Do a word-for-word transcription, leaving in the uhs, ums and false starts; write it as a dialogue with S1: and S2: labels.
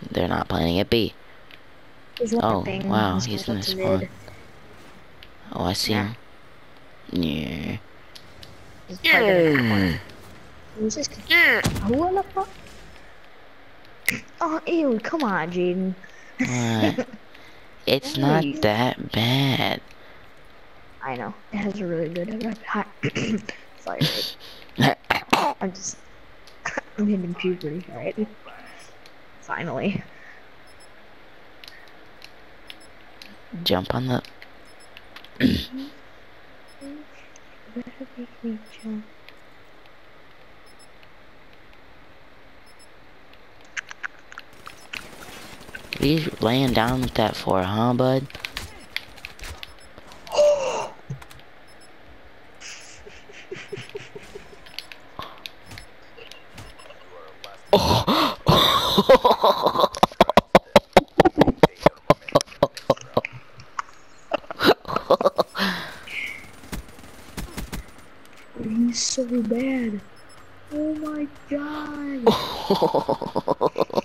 S1: they're not planning it B.
S2: There's one
S1: Oh,
S2: thing.
S1: wow,
S2: He's
S1: he's
S2: going
S1: in the
S2: to
S1: spawn.
S2: mid.
S1: Oh, I see
S2: Yeah.
S1: him. Yeah.
S2: He's probably gonna corner. Who's this guy? Who the fuck? Oh, ew, come on, Jaden.
S1: What? It's not
S2: Nice.
S1: that bad.
S2: I know. It has a really good fire rate. I'm just... I'm hitting puberty, right? Finally.
S1: Jump on the...
S2: Better make me jump.
S1: What are you laying down with that for, huh, bud?
S2: He's so bad. Oh my god.